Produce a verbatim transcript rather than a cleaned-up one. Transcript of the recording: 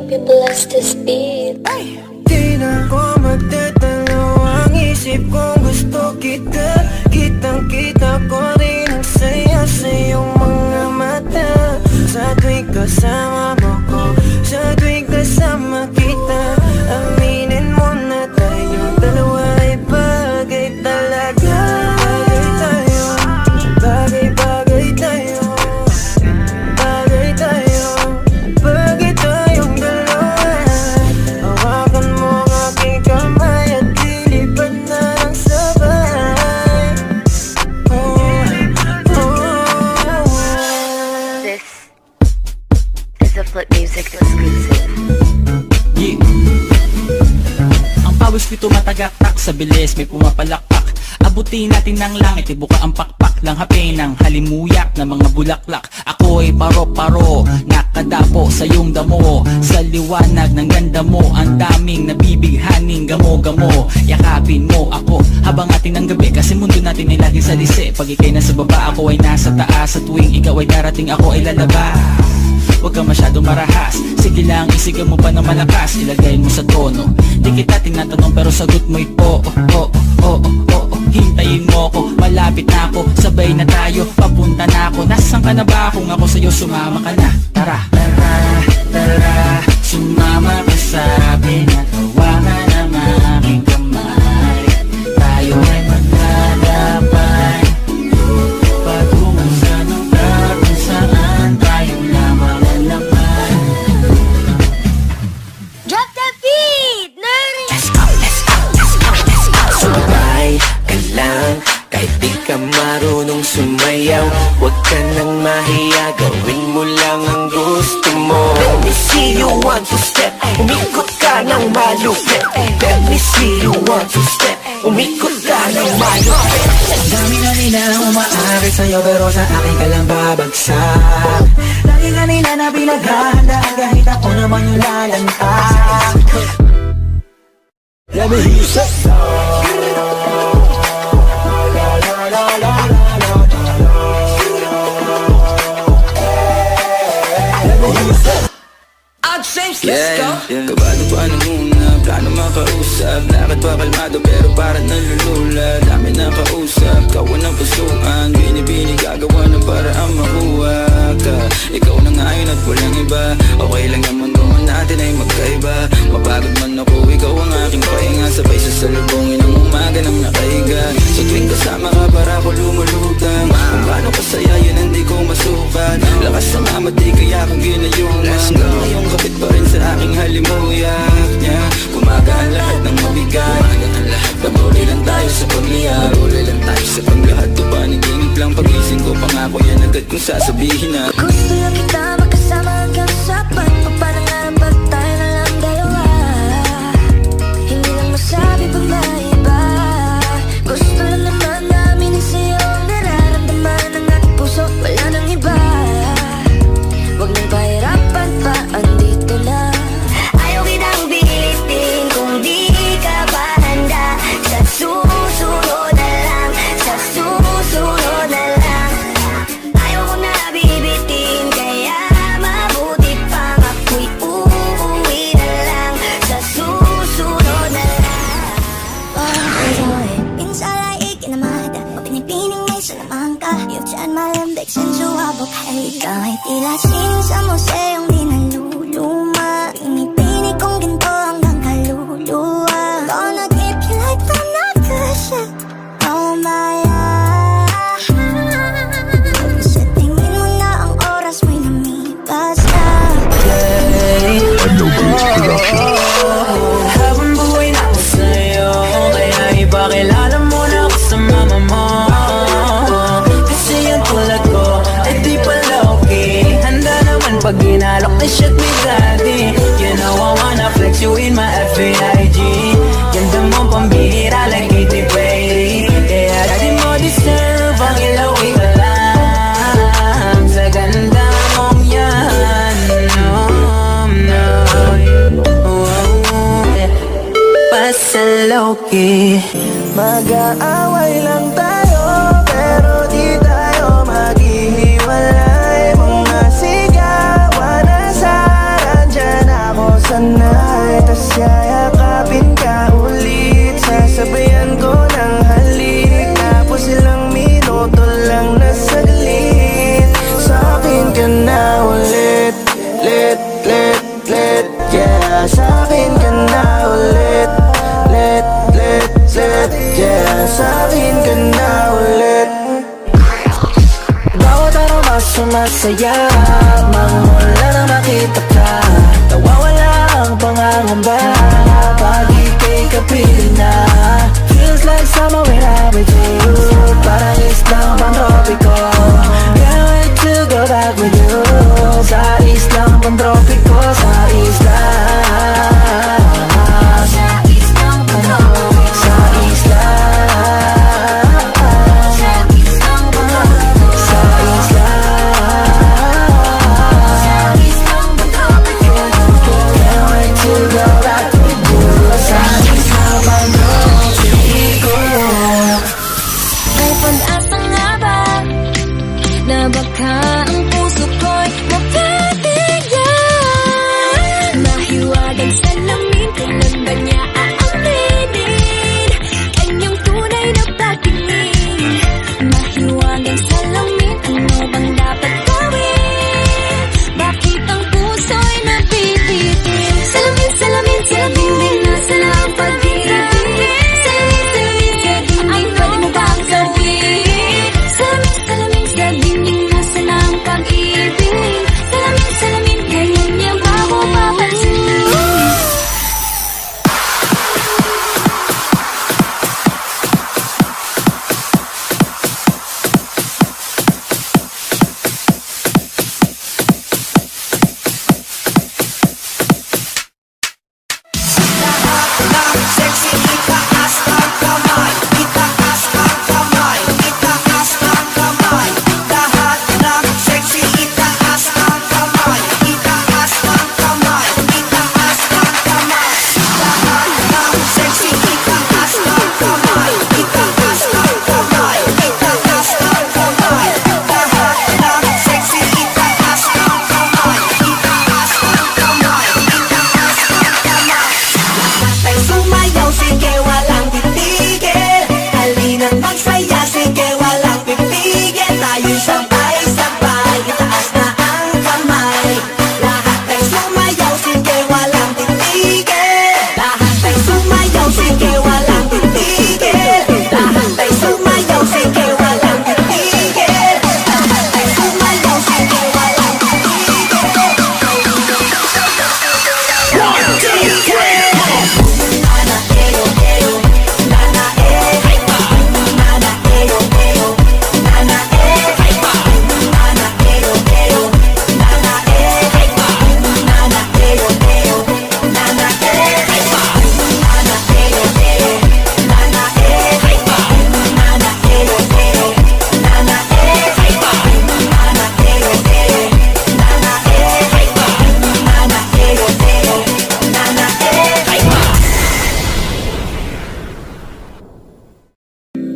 hope you bless this beat. Di na ko magtatalo, ang isip kong gusto kita. Kitang kita ko rin ang saya sa iyong mga mata. Sa tuwing kasama mo ko, sa tuwing kasama kita, aminin mo na tayong dalawa ay bagay talaga. Bagay tayo, bagay bagay tayo, bagay tayo, bagay tayong dalawa. Hawakan mo ang aking kamay at lilipad na ng sabay. Oh, oh. This is a Flip Music exclusive. Yeah. Ang pawis ko'y tumatagaktak sa bilis, may pumapalakpak. Abutin natin ng langit, ibuka ang pakpak lang hapin ng halimuyak na mga bulaklak. Ako'y paro-paro, nakadapo sa iyong damo. Sa liwanag ng ganda mo, ang daming nabibighaning gamo-gamo. Yakapin mo ako habang ating ng gabi, kasi mundo natin ay laging salisi. Pag ikay nasa baba, ako ay nasa taas. Sa tuwing ikaw ay darating, ako ay lalabas. Huwag ka masyadong marahas, sige lang isigaw mo pa ng malakas. Ilagay mo sa tono, di kita tinatanong pero sagot mo'y oo, oo, oo, oo. Hintayin mo ko, malapit na ako, sabay na tayo, papunta na ako. Nasaan ka na ba? Kung ako sa'yo sumama ka na. Tara, tara, tara, sumama ka sa akin at hawakan ang aking kamay. Tayo ay maglalakbay patungo sa lugar kung saan tayo lamang lalaman. Drop the beat, nerdy! Let's go, let's go, let's go, let's go. Sumabay ka lang, kahit di ka marunong sumayaw. Huwag ka nang mahiya, gawin mo lang ang gusto mo. Let me see you want to step, umikot ka ng malupit. Let me see you want to step, umikot ka ng malupit. Dami na nila umaakit sa'yo pero sa akin ka lang babagsak. Lagi ka nila na pinaghahandaan kahit ako naman yung lalantak. Let me hear you say Yeah, yeah. Kabado pa nung una, plano makausap. Lakad pa kalmado pero parang nalulula. Dami na kausap, kawan ng pusuan. Binibini gagawa ng paraan makuha ka. Ikaw na ngayon at walang iba. Okay lang naman kung natin ay magkaiba. Mapagod man ako, ikaw ang aking pahinga. Sabay sa salubungin ng umaga nang nakahiga. Sa tuwing kasama ka para ako lumulutang. Kung paano kasaya yun hindi ko masukat. Lakas ng amat di kaya kong ginayuman. Hanggang ngayong kapit pa rin sa aking halimuyak niya. Kumagaan lahat ng mabigat. Patuloy lang tayo sa pagliyak. Patuloy lang tayo sa paglahat. O paniginip lang pagising ko. Pangako yan agad kung sasabihin na Gusto lang kita makasama hanggang sapat. Papanangan pag tayo na lang dalawa. Hindi lang masabi pag may iba. Gusto lang naman namin sa'yo ang nararamdaman ng aking puso. Wala nang iba. Huwag nang pahirapan pa, andito lang. Ayaw kitang pilitin kung di ka pa handa. Sa susunod na lang, sa susunod na lang. Ayaw ko na bibitin, kaya mabuti pang ako'y uuwi na lang. Sa susunod na lang. Pag-ako'y pinsala'y ikinamada, o pinipining may salamang ka. Iyot saan malambik, sensuabok. Ay ikaw ay tila sining sa museyong di naluluma. Pinipini kong ginto hanggang kaluluwa. Gonna keep you like the nagkasya. Oh my God. Sa tingin mo na ang oras mo'y lumipas na. habang buhay na ako sa'yo, kaya ipakilala mo na ako sa mama mo. Kasi yung tulad ko ay di pala okay. Handa naman pag ginalok na shit me daddy. You know I wanna flex you in my F B I G. Ganda mo pambihira like Katy Perry. Kaya di mo deserve ang ilawi ka lang. Sa ganda mong yan, no, no. Pasaloki, mag-aaway lang tayo pero di tayo maghihiwalay. Mga sigawan na sa dyan ako masaya Magmula na makita ka Nawawala ang pangangamba Pag ika'y kapiling na Feels like summer when I'm with you Parang islang pantropiko Can't wait to go back with you Sa islang pantropiko Sa isla Sa islang pantropiko Sa isla May pag-asa nga ba na baka ang